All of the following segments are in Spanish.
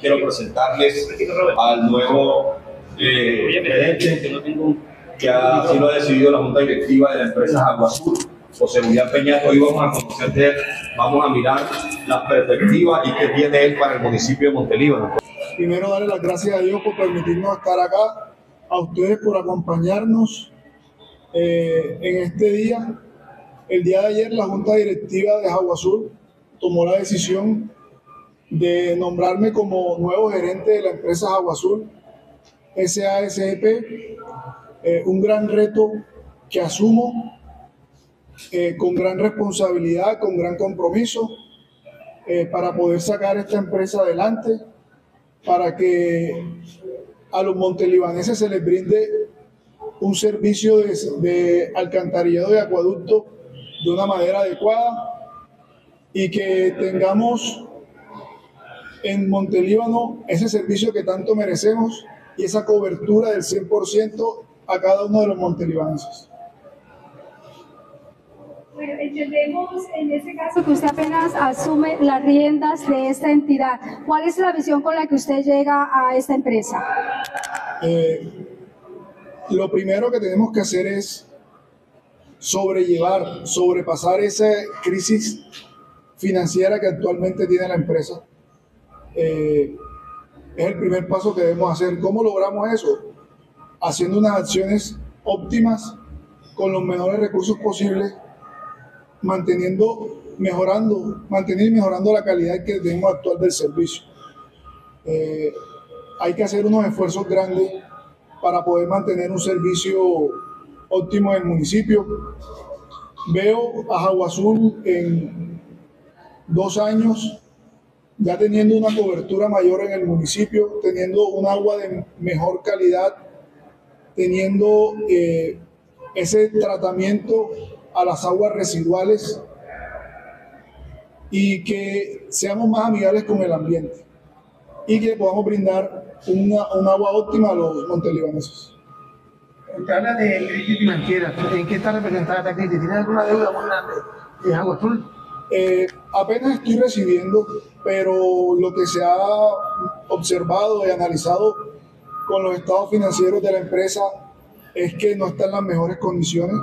quiero presentarles al nuevo gerente que así lo ha decidido la Junta Directiva de la empresa Agua Azul, José Julián Peñato. Hoy vamos a conocer de él, vamos a mirar las perspectivas y qué tiene él para el municipio de Montelíbano. Primero, darle las gracias a Dios por permitirnos estar acá, a ustedes por acompañarnos en este día. El día de ayer la Junta Directiva de Agua Azul tomó la decisión de nombrarme como nuevo gerente de la empresa Agua Azul SASP, un gran reto que asumo con gran responsabilidad, con gran compromiso para poder sacar esta empresa adelante, para que a los montelibaneses se les brinde un servicio de alcantarillado y acueducto de una manera adecuada y que tengamos en Montelíbano ese servicio que tanto merecemos y esa cobertura del 100% a cada uno de los montelibaneses. Bueno, entendemos en este caso que usted apenas asume las riendas de esta entidad. ¿Cuál es la visión con la que usted llega a esta empresa? Lo primero que tenemos que hacer es sobrepasar esa crisis financiera que actualmente tiene la empresa. Es el primer paso que debemos hacer. ¿Cómo logramos eso? Haciendo unas acciones óptimas con los menores recursos posibles, manteniendo y mejorando la calidad que tenemos actual del servicio. Hay que hacer unos esfuerzos grandes para poder mantener un servicio óptimo en el municipio. Veo a Agua Azul en 2 años ya teniendo una cobertura mayor en el municipio, teniendo un agua de mejor calidad, teniendo ese tratamiento a las aguas residuales y que seamos más amigables con el ambiente y que podamos brindar un agua óptima a los montelibaneses. Usted habla de crisis financiera. ¿En qué está representada esta crisis? ¿Tiene alguna deuda muy grande de Agua Azul? Apenas estoy recibiendo, pero lo que se ha observado y analizado con los estados financieros de la empresa es que no está en las mejores condiciones.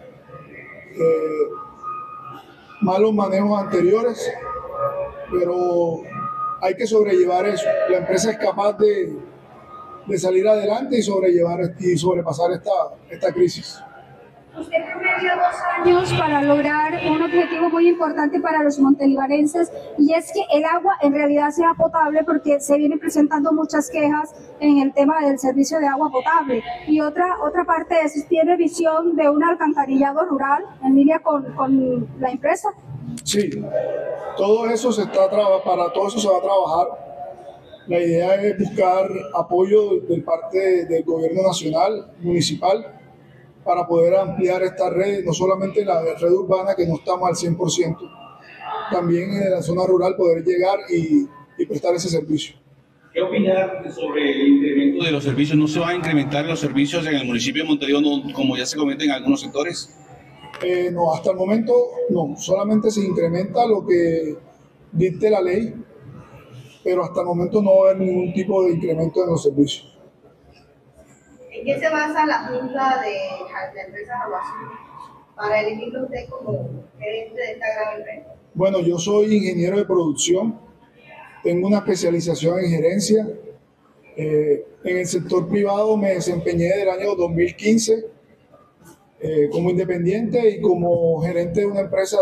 Malos manejos anteriores, pero hay que sobrellevar eso. La empresa es capaz de salir adelante y sobrepasar esta crisis. Usted promedió 2 años para lograr un objetivo muy importante para los montelibaneses, y es que el agua en realidad sea potable, porque se vienen presentando muchas quejas en el tema del servicio de agua potable. Y otra parte es, ¿tiene visión de un alcantarillado rural en línea con la empresa? Sí, para todo eso se va a trabajar. La idea es buscar apoyo de parte del gobierno nacional, municipal, para poder ampliar esta red, no solamente la red urbana, que no estamos al 100%, también en la zona rural poder llegar y prestar ese servicio. ¿Qué opinar sobre el incremento de los servicios? ¿No se van a incrementar los servicios en el municipio de Montelíbano como ya se comenta en algunos sectores? No, hasta el momento no, solamente se incrementa lo que dicte la ley, pero hasta el momento no va a haber ningún tipo de incremento en los servicios. ¿En qué se basa la Junta de la empresa Agua Azul para elegirlo usted como gerente de esta gran empresa? Bueno, yo soy ingeniero de producción, tengo una especialización en gerencia. En el sector privado me desempeñé desde el año 2015 como independiente y como gerente de una empresa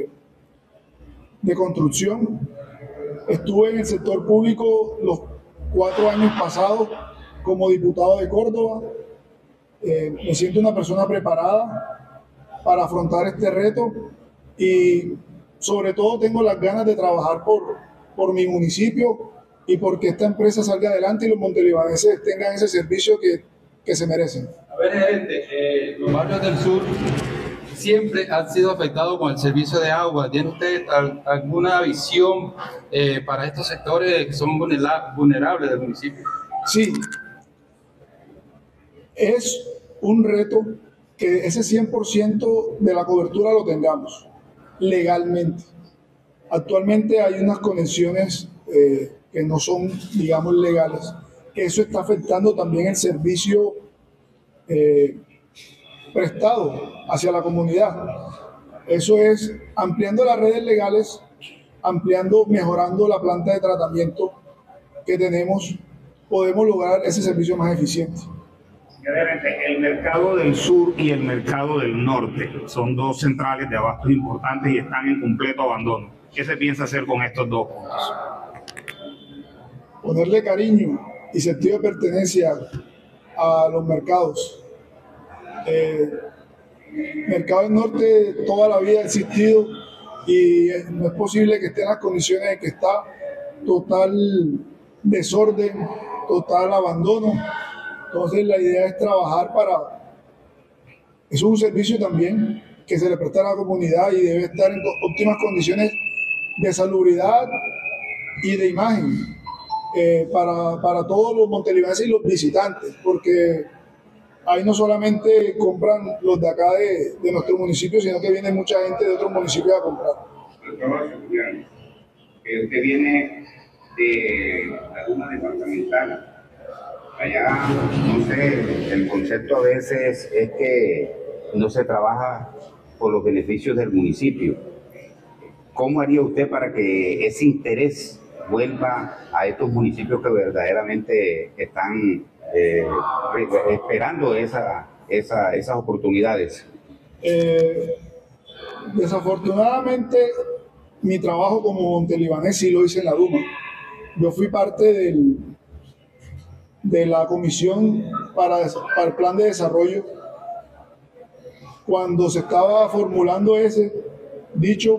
de construcción. Estuve en el sector público los 4 años pasados como diputado de Córdoba. Me siento una persona preparada para afrontar este reto y sobre todo tengo las ganas de trabajar por mi municipio y porque esta empresa salga adelante y los montelibaneses tengan ese servicio que se merecen. A ver, gerente, los barrios del sur siempre han sido afectados con el servicio de agua. ¿Tiene usted alguna visión para estos sectores que son vulnerables del municipio? Sí, es un reto que ese 100% de la cobertura lo tengamos legalmente. Actualmente hay unas conexiones que no son, digamos, legales, que eso está afectando también el servicio prestado hacia la comunidad. Eso es ampliando las redes legales, ampliando, mejorando la planta de tratamiento que tenemos, podemos lograr ese servicio más eficiente. El mercado del sur y el mercado del norte son dos centrales de abastos importantes y están en completo abandono. ¿Qué se piensa hacer con estos dos puntos? Ponerle cariño y sentido de pertenencia a los mercados. Mercado del norte toda la vida ha existido y no es posible que esté en las condiciones en que está, total desorden, total abandono. Entonces la idea es trabajar para... Eso es un servicio también que se le presta a la comunidad y debe estar en óptimas condiciones de salubridad y de imagen para todos los montelivanenses y los visitantes, porque ahí no solamente compran los de acá de nuestro municipio, sino que viene mucha gente de otros municipios a comprar. Usted viene de la Duma departamental. Allá, no sé, el concepto a veces es que no se trabaja por los beneficios del municipio. ¿Cómo haría usted para que ese interés vuelva a estos municipios que verdaderamente están esperando esas oportunidades? Desafortunadamente, mi trabajo como montelivanés sí lo hice en la Duma. Yo fui parte de la comisión para el plan de desarrollo cuando se estaba formulando ese dicho.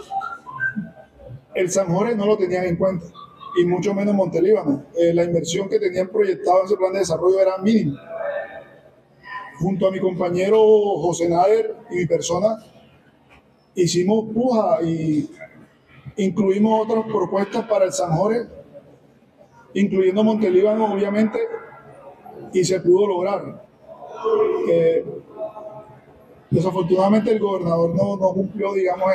El San Jorge no lo tenían en cuenta y mucho menos Montelíbano. La inversión que tenían proyectado en ese plan de desarrollo era mínima. Junto a mi compañero José Nader y mi persona hicimos puja y incluimos otras propuestas para el San Jorge, incluyendo Montelíbano, obviamente, y se pudo lograr. Desafortunadamente el gobernador no cumplió, digamos,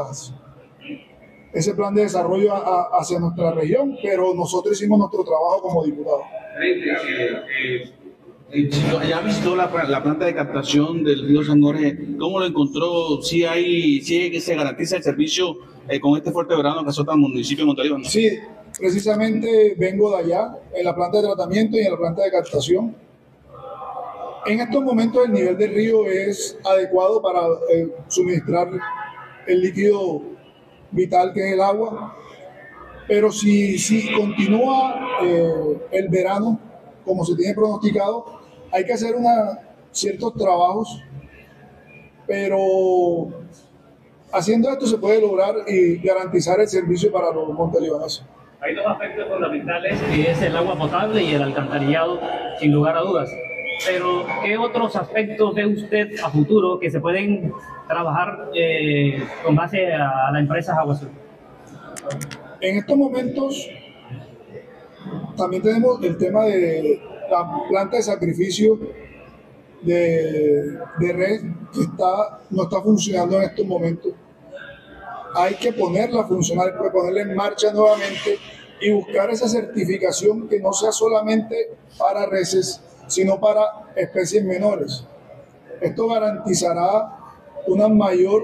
ese plan de desarrollo hacia nuestra región, pero nosotros hicimos nuestro trabajo como diputados. ¿Ya visitó la planta de captación del río San Jorge? ¿Cómo lo encontró? ¿Sí se garantiza el servicio con este fuerte verano que azota el municipio de Montelíbano? Sí, precisamente vengo de allá, en la planta de tratamiento y en la planta de captación. En estos momentos el nivel del río es adecuado para suministrar el líquido vital que es el agua, pero si continúa el verano como se tiene pronosticado, hay que hacer ciertos trabajos, pero haciendo esto se puede lograr y garantizar el servicio para los montelibaneses. Hay dos aspectos fundamentales, que es el agua potable y el alcantarillado, sin lugar a dudas. Pero, ¿qué otros aspectos ve usted a futuro que se pueden trabajar con base a la empresa Agua Azul? En estos momentos también tenemos el tema de la planta de sacrificio de red que no está funcionando en estos momentos. Hay que ponerla a funcionar, ponerla en marcha nuevamente y buscar esa certificación que no sea solamente para reses, sino para especies menores. Esto garantizará una mayor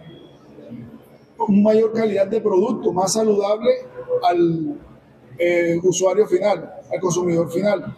calidad de producto, más saludable al usuario final, al consumidor final.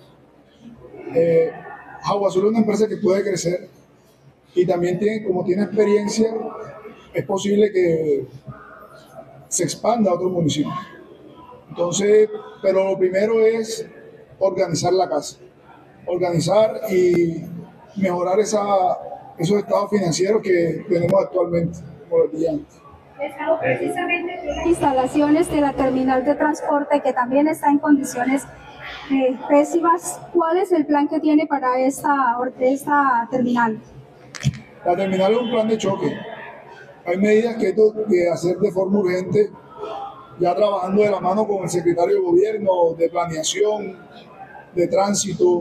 Agua Azul es una empresa que puede crecer y también como tiene experiencia, es posible que se expanda a otros municipios. Entonces, pero lo primero es organizar la casa, organizar y mejorar esos estados financieros que tenemos actualmente, como les dije antes. Precisamente instalaciones de la terminal de transporte que también está en condiciones pésimas. ¿Cuál es el plan que tiene para esta terminal? La terminal es un plan de choque. Hay medidas que hay que hacer de forma urgente, ya trabajando de la mano con el secretario de Gobierno, de Planeación, de Tránsito,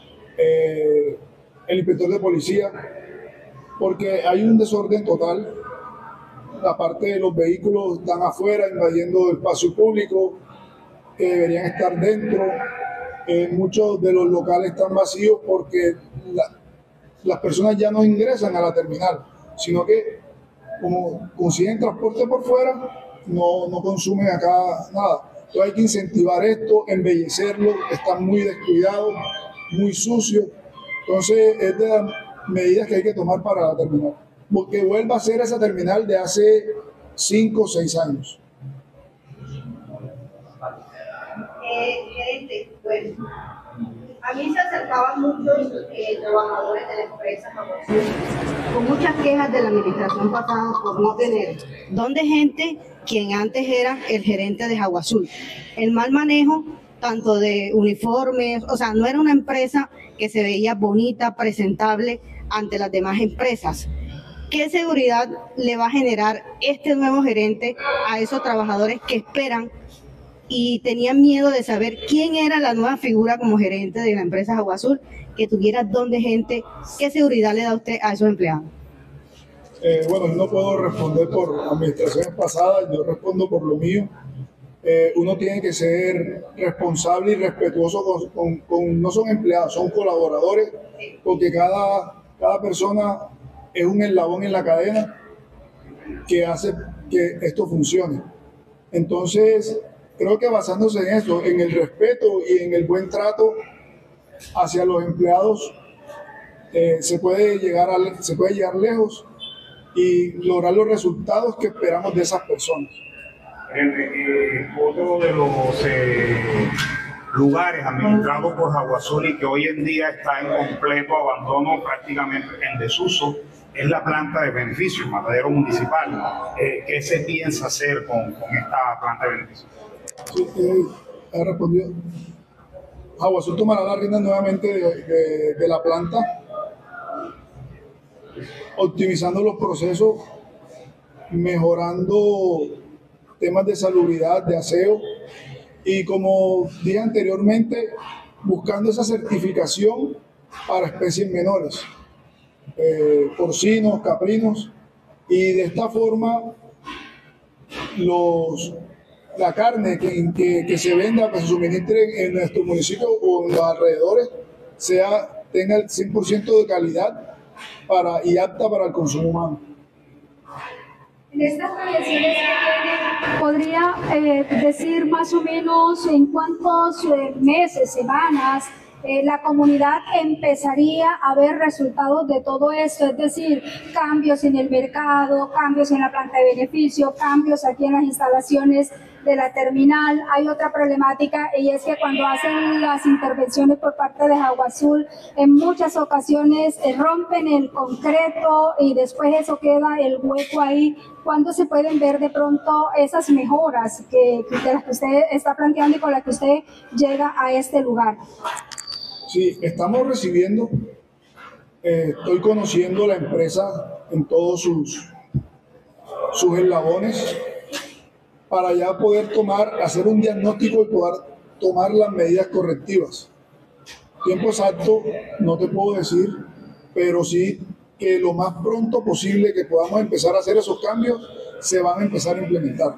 el inspector de Policía, porque hay un desorden total. La parte de los vehículos están afuera, invadiendo el espacio público. que deberían estar dentro. Muchos de los locales están vacíos porque las personas ya no ingresan a la terminal, sino que como consiguen transporte por fuera, no consumen acá nada. Entonces hay que incentivar esto, embellecerlo, están muy descuidados, muy sucios. Entonces es de las medidas que hay que tomar para la terminal, porque vuelva a ser esa terminal de hace 5 o 6 años. Gerente, bueno, a mí se acercaban muchos trabajadores de la empresa con muchas quejas de la administración pasada por no tener donde gente quien antes era el gerente de Agua Azul. El mal manejo tanto de uniformes, o sea, no era una empresa que se veía bonita, presentable ante las demás empresas. ¿Qué seguridad le va a generar este nuevo gerente a esos trabajadores que esperan y tenían miedo de saber quién era la nueva figura como gerente de la empresa Agua Azul, que tuviera donde gente? ¿Qué seguridad le da usted a esos empleados? Bueno, no puedo responder por administraciones pasadas, yo respondo por lo mío. Uno tiene que ser responsable y respetuoso con no son empleados, son colaboradores, porque cada persona es un eslabón en la cadena que hace que esto funcione. Entonces, creo que basándose en eso, en el respeto y en el buen trato hacia los empleados, se puede llegar lejos y lograr los resultados que esperamos de esas personas. Otro de los lugares administrados por Agua Azul y que hoy en día está en completo abandono, prácticamente en desuso, es la planta de beneficio, Matadero Municipal. ¿Qué se piensa hacer con esta planta de beneficio? Sí, ha respondido. Agua Azul tomará la rienda nuevamente de la planta, optimizando los procesos, mejorando temas de salubridad, de aseo y, como dije anteriormente, buscando esa certificación para especies menores, porcinos, caprinos, y de esta forma la carne que se venda, que se suministre en nuestro municipio o en los alrededores, tenga el 100% de calidad y apta para el consumo humano. En estas proyecciones que tiene, ¿podría decir más o menos en cuántos meses, semanas, la comunidad empezaría a ver resultados de todo esto? Es decir, cambios en el mercado, cambios en la planta de beneficio, cambios aquí en las instalaciones de la terminal. Hay otra problemática, y es que cuando hacen las intervenciones por parte de Agua Azul, en muchas ocasiones rompen el concreto y después eso queda el hueco ahí. ¿Cuándo se pueden ver de pronto esas mejoras de las que usted está planteando y con las que usted llega a este lugar? Sí, estamos recibiendo, estoy conociendo la empresa en todos sus eslabones, para ya poder hacer un diagnóstico y poder tomar las medidas correctivas. Tiempo exacto no te puedo decir, pero sí que lo más pronto posible que podamos empezar a hacer esos cambios, se van a empezar a implementar.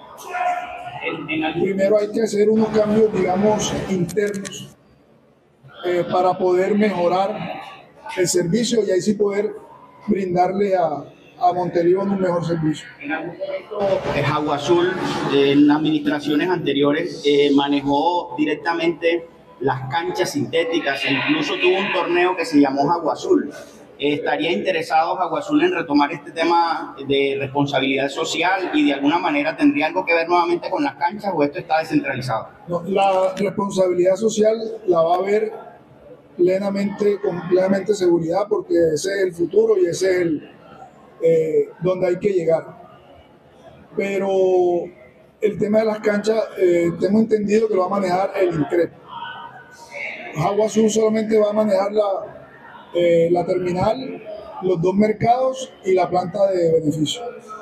Primero hay que hacer unos cambios, digamos, internos, para poder mejorar el servicio y ahí sí poder brindarle a Montelíbano un mejor servicio. En algún momento Agua Azul, en administraciones anteriores, manejó directamente las canchas sintéticas e incluso tuvo un torneo que se llamó Agua Azul. ¿Estaría interesado Agua Azul en retomar este tema de responsabilidad social y de alguna manera tendría algo que ver nuevamente con las canchas, o esto está descentralizado? No, la responsabilidad social la va a haber con plenamente seguridad, porque ese es el futuro y ese es donde hay que llegar. Pero el tema de las canchas, tengo entendido que lo va a manejar el INCREP. Agua Azul solamente va a manejar la terminal, los 2 mercados y la planta de beneficio.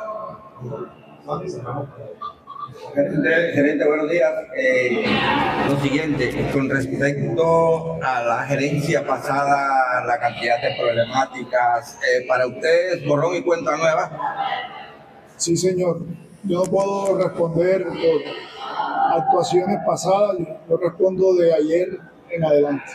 Gerente, buenos días. Lo siguiente, con respecto a la gerencia pasada, la cantidad de problemáticas, ¿para ustedes borrón y cuenta nueva? Sí, señor. Yo no puedo responder actuaciones pasadas, yo respondo de ayer en adelante.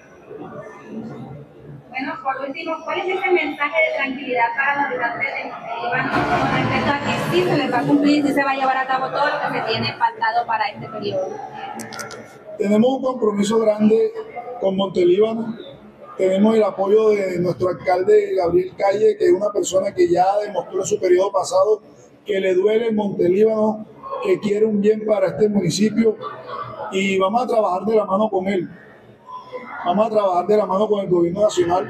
Bueno, por último, ¿cuál es ese mensaje de tranquilidad para los habitantes de Montelíbano con respecto a que sí se les va a cumplir, sí se va a llevar a cabo todo lo que se tiene pactado para este periodo? Tenemos un compromiso grande con Montelíbano. Tenemos el apoyo de nuestro alcalde Gabriel Calle, que es una persona que ya demostró en su periodo pasado que le duele Montelíbano, que quiere un bien para este municipio, y vamos a trabajar de la mano con él. Vamos a trabajar de la mano con el gobierno nacional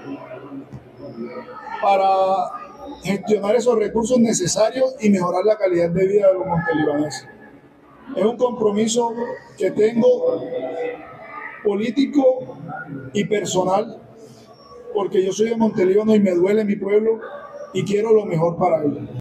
para gestionar esos recursos necesarios y mejorar la calidad de vida de los montelibaneses. Es un compromiso que tengo político y personal, porque yo soy de Montelíbano y me duele mi pueblo y quiero lo mejor para él.